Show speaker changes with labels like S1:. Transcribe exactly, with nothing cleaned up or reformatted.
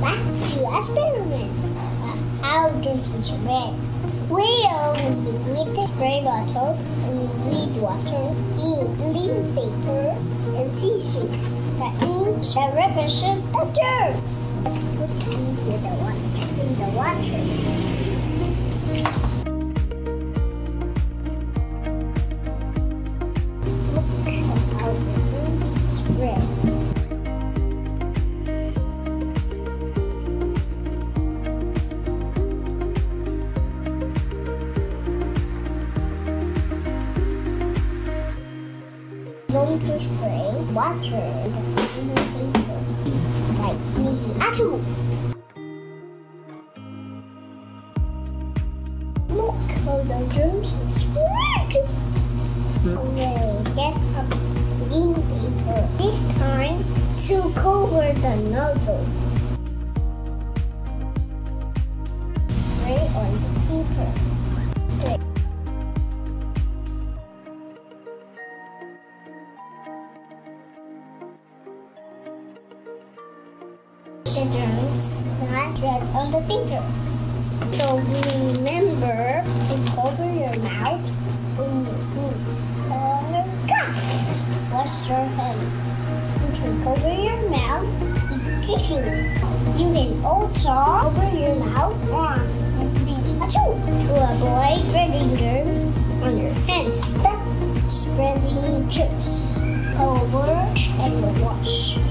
S1: Let's do experiment. Uh, how germs is red? We'll need spray bottle and reed water, ink, leaf paper, and tissue. The ink that represents the germs. Let's put the ink in the water. In the water. Look at how the germs spread. Going to spray water in the cleaner paper, like sneezy achoo. Look how the germs spread. We'll get a clean paper, this time to cover the nozzle. Spray on the paper. Spray. The germs that red on the paper. So remember to cover your mouth when you sneeze or cough. Wash your hands. You can cover your mouth with tissue. You can also cover your mouth on a sneeze achoo to avoid spreading germs on your hands. Stop spreading germs. Cover and wash.